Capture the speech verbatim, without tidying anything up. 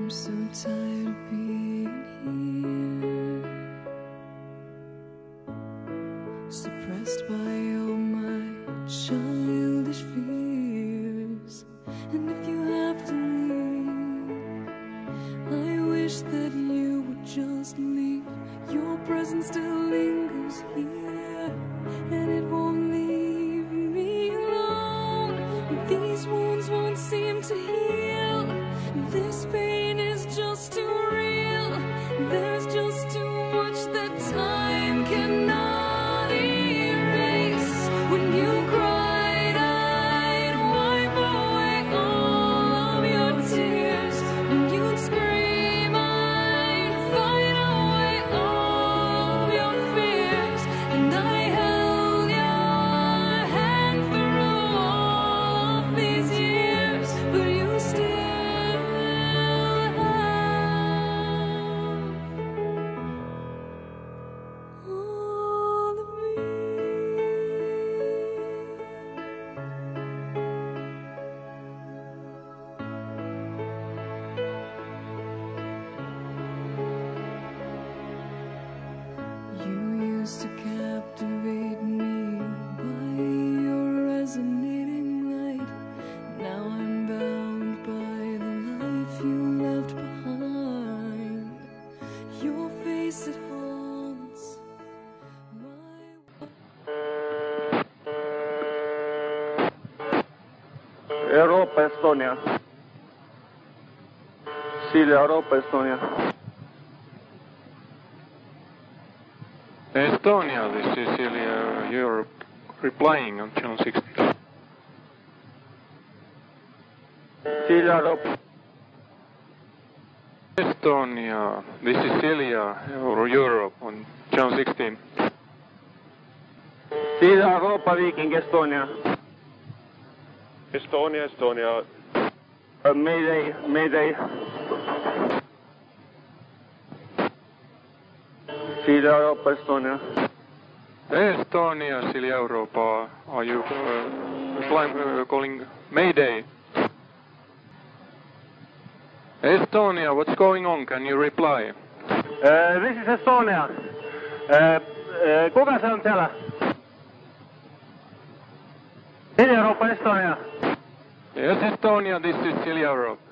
I'm so tired of being here, suppressed by all my childish fears. And if you have to leave, I wish that you would just leave. Your presence still lingers here, and it won't leave me alone. These wounds won't seem to heal. This pain is just too real. There's just too much that time cannot erase. When you cried, I'd wipe away all of your tears. When you'd scream, I'd fight away all of your fears. And I held your hand through all of these years, but you still all of me. You used to captivate me by your resonating light. Now I'm bound by the life you left behind. Your face, it haunts my... Europa, Estonia. Silja Europa, Estonia. Estonia, this is Silja Europe replying on channel sixteen. Silja Europa. Estonia, this is Silja Europe on channel sixteen. Silja Europa, Viking Estonia. Estonia, Estonia. Uh, Mayday, Mayday. Silja Europa, Estonia. Estonia, Silja Europa, are you uh, replying, uh, calling Mayday? Estonia, what's going on? Can you reply? Uh, this is Estonia. Uh, uh, kuka se on siellä? Silja Europa, Estonia. Yes, Estonia, this is Silja Europe.